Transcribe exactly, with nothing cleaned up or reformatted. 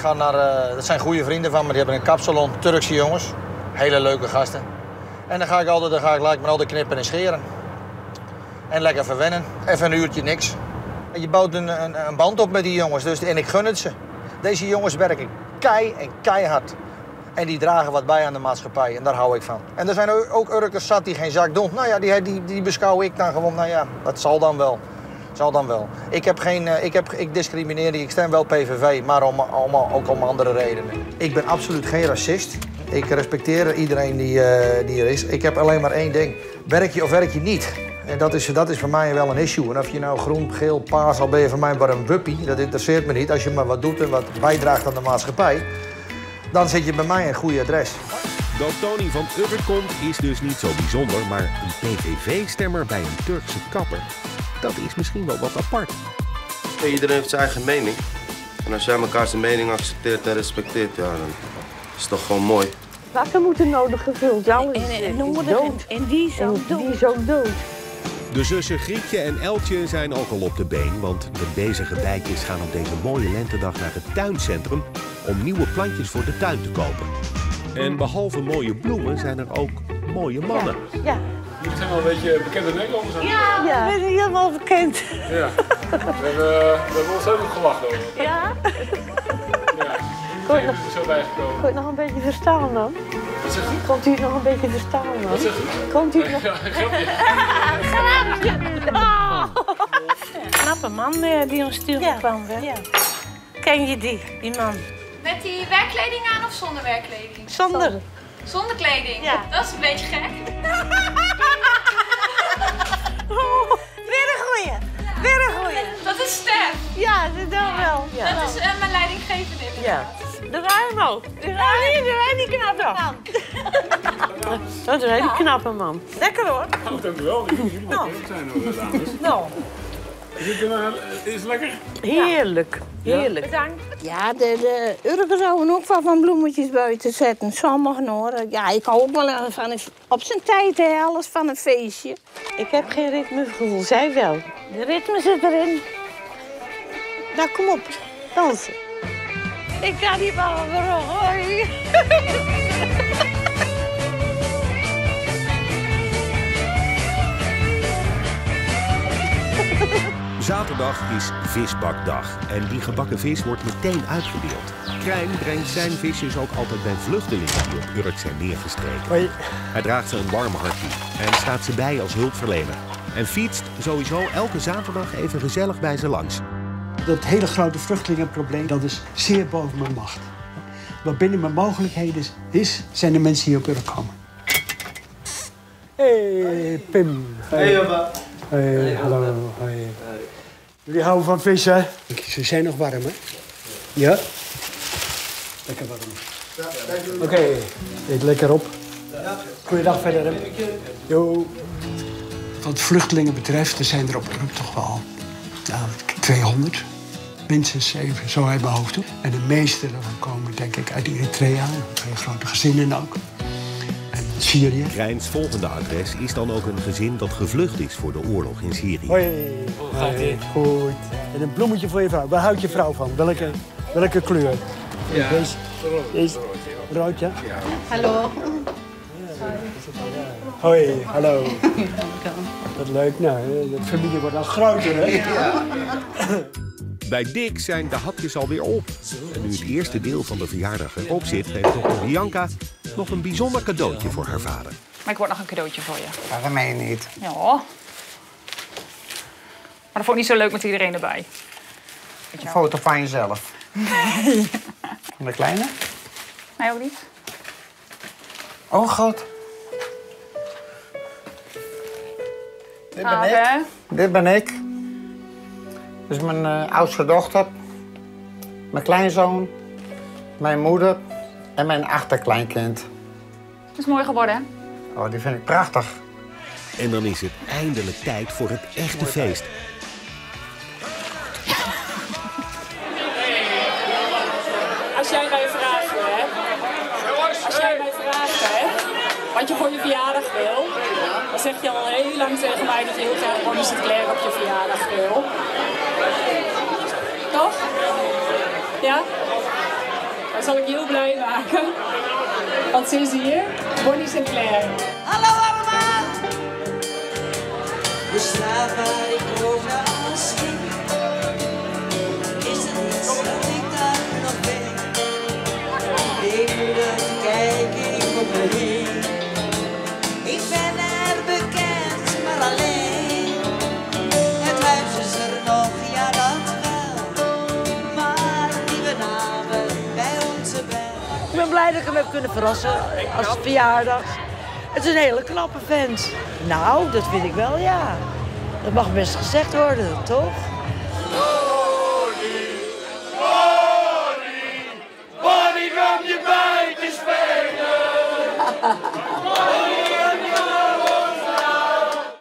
ga naar, uh, dat zijn goede vrienden van me, die hebben een kapsalon, Turkse jongens. Hele leuke gasten. En dan ga ik altijd, dan ga ik laat ik me altijd knippen en scheren. En lekker verwennen. Even een uurtje niks. En je bouwt een, een, een band op met die jongens, dus, en ik gun het ze. Deze jongens werken kei en keihard. En die dragen wat bij aan de maatschappij en daar hou ik van. En er zijn ook Urkers zat die geen zak doen. Nou ja, die, die, die beschouw ik dan gewoon, nou ja, dat zal dan wel. Zal dan wel. Ik, heb geen, ik, heb, ik discrimineer niet, ik stem wel P V V, maar om, om, ook om andere redenen. Ik ben absoluut geen racist. Ik respecteer iedereen die, uh, die er is. Ik heb alleen maar één ding. Werk je of werk je niet? En dat is, dat is voor mij wel een issue. En of je nou groen, geel, paars, al ben je voor mij maar een wuppie. Dat interesseert me niet. Als je maar wat doet en wat bijdraagt aan de maatschappij, dan zit je bij mij een goede adres. Dat Tony van Urk komt is dus niet zo bijzonder, maar een P V V-stemmer bij een Turkse kapper, dat is misschien wel wat apart. Iedereen heeft zijn eigen mening. En als jij elkaar zijn mening accepteert en respecteert, ja, dan is het toch gewoon mooi. Wakker moeten nodig gevuld, ja. En, en, en, dood. en die is ook dood. Die is ook dood. De zussen Grietje en Eltje zijn ook al op de been, want de bezige bijtjes gaan op deze mooie lentedag naar het tuincentrum om nieuwe plantjes voor de tuin te kopen. En behalve mooie bloemen zijn er ook mooie mannen. Ja. ja. Jullie zijn wel een beetje bekende Nederlanders aan. Ja, ja, we zijn helemaal bekend. Ja. We hebben, we hebben ontzettend gelachen over. Ja? Ja. Hoe zijn er zo bijgekomen? Kon je nog een beetje verstaan dan? Wat zegt u? Komt u het nog een beetje verstaan dan? Wat zegt u? Komt u het nog... Grapje! Oh. Knappe man uh, die ons sturen ja. kwam, hè? Ja. Ken je die, die man? Met die werkkleding aan of zonder werkkleding? Zonder. Zonder kleding? Ja. Dat is een beetje gek. Oh, weer een goeie. Weer een goeie. Dat is Stef. Ja, dat wel. Ja. Dat is uh, mijn leidinggevende inderdaad. Ja. De ruimo. De ruimo. De die knappe man. Dat is een hele knappe man. Lekker hoor. Oh, dank u wel. Jullie moeten ook zijn hoor, dames. Nou. Is het, uh, is het lekker? Heerlijk. Heerlijk. Bedankt. Ja, de, de Urkers houden ook wel van bloemetjes buiten zetten. Sommigen hoor. Ja, ik hou ook wel van een, op zijn tijd, hè, alles van een feestje. Ik heb geen ritmegevoel, zij wel. De ritme zit erin. Nou, kom op. Dansen. Ik ga die bal weer hoi. Zaterdag is visbakdag en die gebakken vis wordt meteen uitgedeeld. Krijn brengt zijn visjes ook altijd bij vluchtelingen die op Urk zijn neergestreken. Hoi. Hij draagt ze een warm hart toe en staat ze bij als hulpverlener. En fietst sowieso elke zaterdag even gezellig bij ze langs. Dat hele grote vluchtelingenprobleem, dat is zeer boven mijn macht. Wat binnen mijn mogelijkheden is, zijn de mensen die op Urk komen. Hey, Pim. Hey, Jobba. Hey, hey, hallo. Hey. Jullie houden van vissen? Ze zijn nog warm, hè? Ja? Lekker warm. Oké, okay. Eet lekker op. Goeiedag verder, hè? Jo. Wat vluchtelingen betreft, er zijn er op Urk toch wel nou, tweehonderd. Minstens even, zo uit mijn hoofd toe. En de meeste daarvan komen, denk ik, uit Eritrea. Hele grote gezinnen ook. En Syrië. Krijns volgende adres is dan ook een gezin dat gevlucht is voor de oorlog in Syrië. Hoi. Hoe gaat het? Goed. En een bloemetje voor je vrouw. Waar houdt je vrouw van? Welke, welke kleur? Ja. Deze? Deze? Rood, ja? Hallo. Hoi, hallo. Wat leuk. Nou, de familie wordt al groter, hè? Ja. Bij Dick zijn de hapjes alweer op. En nu het eerste deel van de verjaardag erop zit, heeft dokter Bianca nog een bijzonder cadeautje voor haar vader. Maar ik word nog een cadeautje voor je. Ja, dat meen je niet. Ja. Maar dat vond ik niet zo leuk met iedereen erbij. Een foto van jezelf. Nee. Van de kleine? Mij ook niet. Oh, god. Dit ben Ah, ik. hè? Dit ben ik. Dit is mijn uh, oudste dochter. Mijn kleinzoon. Mijn moeder. En mijn achterkleinkind. Het is mooi geworden, hè? Oh, die vind ik prachtig. En dan is het eindelijk tijd voor het echte feest. Als jij mij vraagt, hè? Als jij mij vraagt, hè? Wat je voor je verjaardag wil, dan zeg je al heel lang tegen mij dat je heel graag Bonnie Sinclair op je verjaardag wil. Toch? Ja? Dan zal ik je heel blij maken. Want ze is hier, Bonnie Sinclair. Hallo allemaal! De straat waar ik woonde als kind. Is het niet dat ik daar nog ben? Even kijk ik om me heen. Ik ben er bekend, maar alleen. Het huis is er nog, ja dat wel. Maar nieuwe namen bij onze bel. Ik ben blij dat ik hem heb kunnen verrassen als verjaardag. Het is een hele knappe vent. Nou, dat vind ik wel, ja. Dat mag best gezegd worden, toch?